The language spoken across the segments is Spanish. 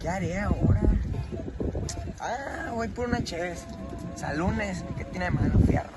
¿Qué haré ahora? Ah, voy por una chévez. Salunes, ¿qué tiene de malo, fierro?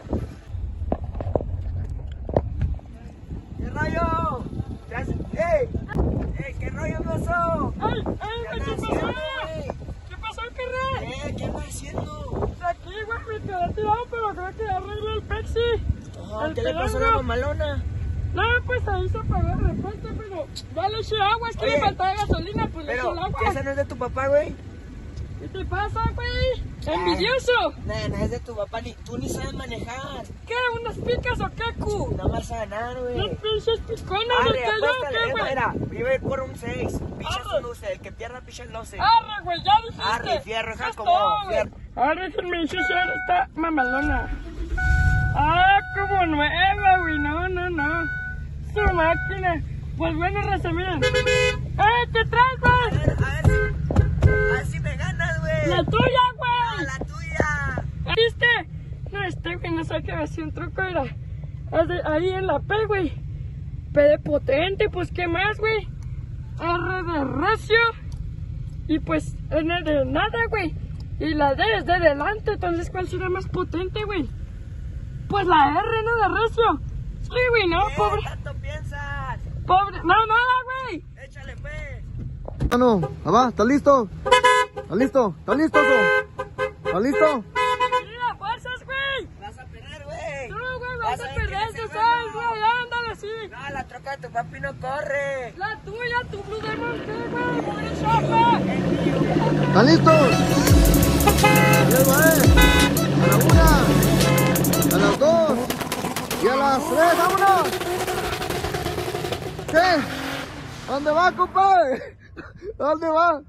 ¿Qué rollo? ¡Ey! ¡Ey! ¿Qué rollo, mozo? ¡Ay! ¡Ay! ¿Qué pasó? ¿Qué pasó, carnal? ¿Qué andas haciendo? Aquí, güey, me quedé tirado, pero creo que arreglé el Pepsi. ¿Qué le pasó a la mamalona? No, pues ahí se apagó el repuesto, pero ya le eché agua, es que le faltaba gasolina, pues le eché el agua. ¿Esa no es de tu papá, güey? ¿Qué te pasa, güey? ¿Envidioso? No es de tu papá, tú ni sabes manejar. ¿Qué? ¿Unas picas o qué, cu? No vas a ganar, güey. Los pinches picones, Arre, ¿el que yo apuéstale, qué, güey? mira, iba a ir por un 6. Pichas Arre. un 12, el que pierda picha el 12. Arre, güey, ya dijiste. Arre, fierro, Ya Jacobo, está, güey. fierro. Arre, que me hizo hacer esta mamalona. Ah, como nueva, güey, no. Su máquina. Pues bueno, raza, miren. ¿Qué traes, güey? A ver si me ganas, güey. La tuya, güey. La tuya. ¿Viste? No, güey no sabe que hacía un truco, era ahí en la P, güey. P de potente, pues ¿qué más, güey? R de recio. Y pues N de nada, güey. Y la D es de delante, entonces ¿cuál será más potente, güey? Pues la R, ¿no? De recio. Sí, güey, no, pobre. ¿Qué tanto piensas? Pobre, no, nada, güey. Échale, pues. Mano, va, ¿estás listo? ¿Estás listo? ¿Estás listo, so? ¿Estás listo? Mira, fuerzas, güey. Vas a perder, güey. No, güey, vas a ver perder, quién es tú el sabes, bueno. güey, ándale, sí. No, la troca de tu papi no corre. La tuya, tu Blue Demon, ¿qué, güey? Pobre chapa. ¿Están listos? Ahí va, a la 1, a las 2 y a las 3, ¡vámonos! ¿Qué? ¿A dónde va, compadre? ¿A dónde va?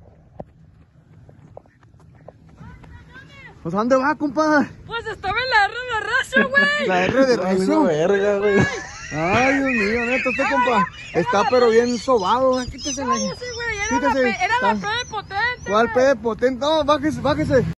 Pues ¿a dónde va, compadre? Pues estaba en la R de recio, güey. La R de recio. verga, güey. Ay, Dios mío, neta, este compa está pero bien sobado, güey. Quítese la... Cállese, güey, Quítese. era la P de potente. ¿Cuál P de potente? No, bájese.